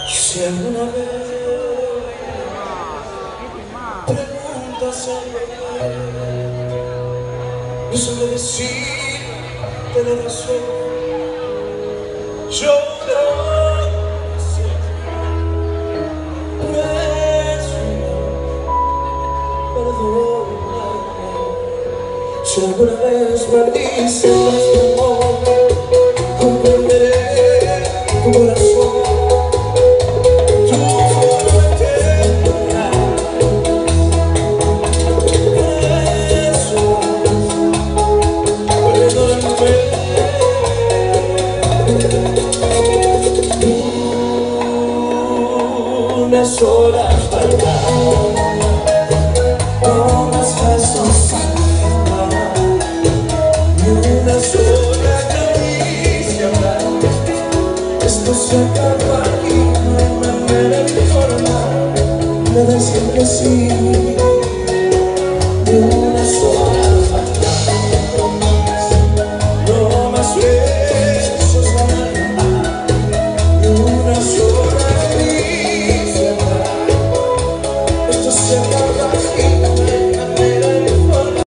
Si alguna vez preguntas algo, no suele decir, tener razón. Yo no sé, por eso perdóname. Si alguna vez maldices nuestro amor, comprenderé tu corazón. Unas horas faltan, no más besos y una sola caricia blanca. Esto se acaba aquí, no hay manera de formar nada siempre sí. De una sola